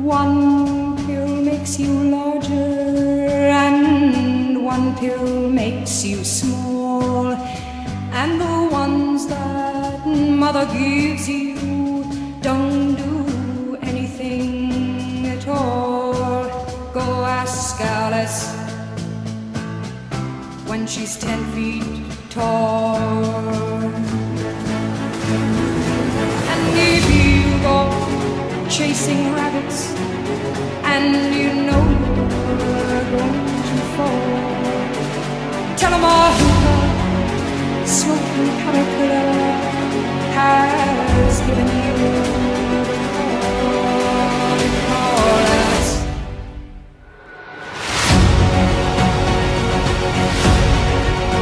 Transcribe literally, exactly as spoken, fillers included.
One pill makes you larger, and one pill makes you small, and the ones that mother gives you don't do anything at all. Go ask Alice when she's ten feet tall. And if you go chasing rabbits and you know you're going to fall, tell 'em a hookah smoking caterpillar has given you